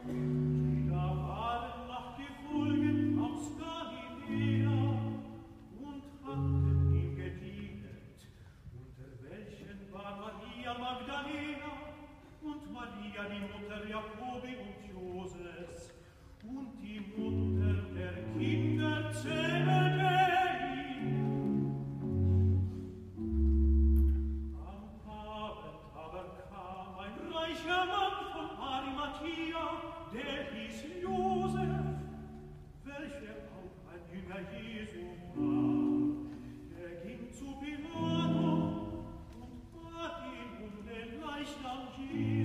Die da waren nachgefolget aus Galiläa und hatten ihm gedient, unter welchen war Maria Magdalena und Maria, die Mutter Jakobi und Joses, und die Mutter der Kinder Zebedei. Am Abend aber kam ein reicher Mann von Arimathea, der hieß Josef, welcher auch ein Jünger Jesu war. Er ging zu Pilatus und bat ihn den Leichnam Jesu.